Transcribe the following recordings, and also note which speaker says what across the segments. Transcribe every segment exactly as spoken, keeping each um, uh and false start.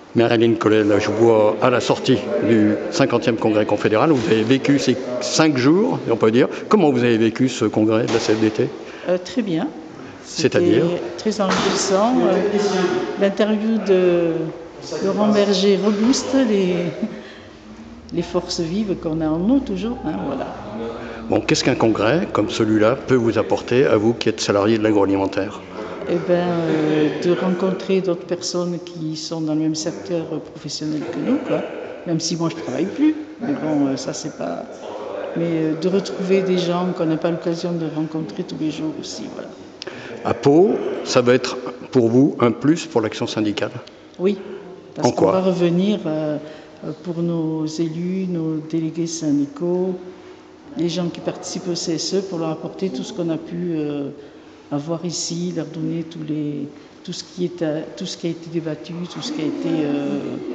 Speaker 1: Marilyn Collet, là, je vois à la sortie du cinquantième congrès confédéral, vous avez vécu ces cinq jours, on peut dire. Comment vous avez vécu ce congrès de la C F D T?
Speaker 2: euh, Très bien.
Speaker 1: C'est-à-dire
Speaker 2: très enrichissant. Euh, L'interview de Laurent Berger rebooste les, les forces vives qu'on a en nous toujours. Hein, voilà.
Speaker 1: Bon, qu'est-ce qu'un congrès comme celui-là peut vous apporter, à vous qui êtes salarié de l'agroalimentaire?
Speaker 2: Eh ben, euh, de rencontrer d'autres personnes qui sont dans le même secteur professionnel que nous, quoi. Même si moi je ne travaille plus, mais bon, euh, ça c'est pas. Mais euh, de retrouver des gens qu'on n'a pas l'occasion de rencontrer tous les jours aussi, voilà.
Speaker 1: À Pau, ça va être pour vous un plus pour l'action syndicale?
Speaker 2: Oui, parce
Speaker 1: en
Speaker 2: qu'on
Speaker 1: quoi
Speaker 2: va revenir euh, pour nos élus, nos délégués syndicaux, les gens qui participent au C S E, pour leur apporter tout ce qu'on a pu euh, avoir ici, leur donner tous les, tout, ce qui est à, tout ce qui a été débattu, tout ce qui a été euh,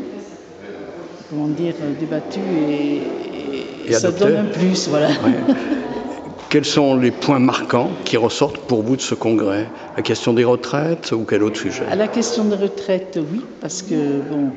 Speaker 2: comment dire, débattu et, et, et ça donne un plus. Voilà.
Speaker 1: Ouais. Quels sont les points marquants qui ressortent pour vous de ce congrès? La question des retraites ou quel autre sujet?
Speaker 2: À la question des retraites, oui, parce que bon,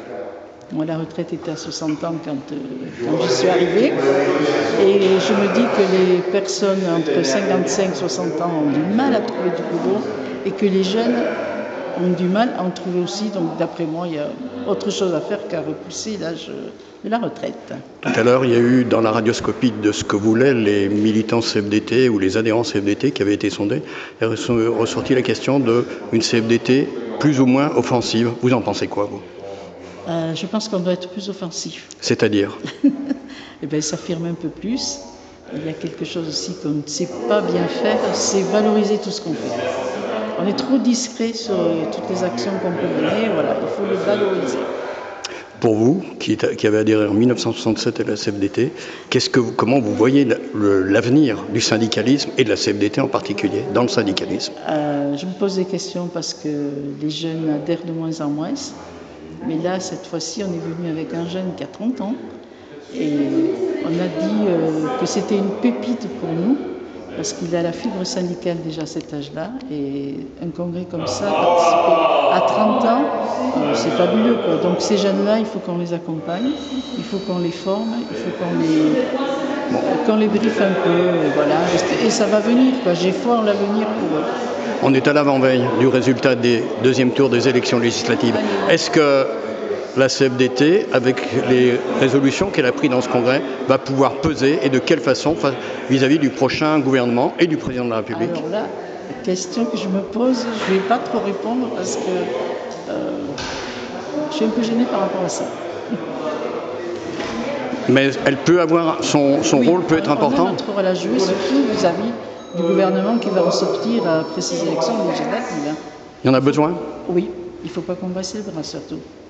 Speaker 2: moi la retraite était à soixante ans quand, euh, quand j'y suis arrivée. Et je me dis que les personnes entre cinquante-cinq et soixante ans ont du mal à trouver du boulot et que les jeunes ont du mal à en trouver aussi. Donc d'après moi, il y a autre chose à faire qu'à repousser l'âge de la retraite.
Speaker 1: Tout à l'heure, il y a eu dans la radioscopie de ce que voulaient les militants C F D T ou les adhérents C F D T qui avaient été sondés. Il est ressorti la question d'une C F D T plus ou moins offensive. Vous en pensez quoi, vous?
Speaker 2: euh, Je pense qu'on doit être plus offensif.
Speaker 1: C'est-à-dire?
Speaker 2: Eh bien, s'affirmer un peu plus. Il y a quelque chose aussi qu'on ne sait pas bien faire, c'est valoriser tout ce qu'on fait. On est trop discret sur toutes les actions qu'on peut mener, voilà, il faut le valoriser.
Speaker 1: Pour vous, qui, qui avez adhéré en mille neuf cent soixante-sept à la C F D T, qu'est-ce que vous, comment vous voyez l'avenir du syndicalisme et de la C F D T en particulier, dans le syndicalisme?
Speaker 2: euh, Je me pose des questions parce que les jeunes adhèrent de moins en moins. Mais là, cette fois-ci, on est venu avec un jeune qui a trente ans. Et on a dit euh, que c'était une pépite pour nous, parce qu'il a la fibre syndicale déjà à cet âge-là. Et un congrès comme ça, participer à trente ans, euh, c'est fabuleux, quoi. Donc ces jeunes-là, il faut qu'on les accompagne, il faut qu'on les forme, il faut qu'on les, qu'on les briefe un peu. Et, voilà. Et ça va venir, quoi. J'ai foi en l'avenir pour eux.
Speaker 1: On est à l'avant-veille du résultat des deuxième tours des élections législatives. Est-ce que la C F D T, avec les résolutions qu'elle a prises dans ce congrès, va pouvoir peser et de quelle façon vis-à-vis du prochain gouvernement et du président de la République?
Speaker 2: Alors là, la question que je me pose, je ne vais pas trop répondre parce que euh, je suis un peu gênée par rapport à ça.
Speaker 1: Mais elle peut avoir, son, son
Speaker 2: oui,
Speaker 1: rôle peut être important?
Speaker 2: On a notre rôle à jouer, surtout vis-à-vis du gouvernement qui va ressortir après ces élections législatives.
Speaker 1: Il y en a besoin?
Speaker 2: Oui, il ne faut pas qu'on baisse les bras surtout.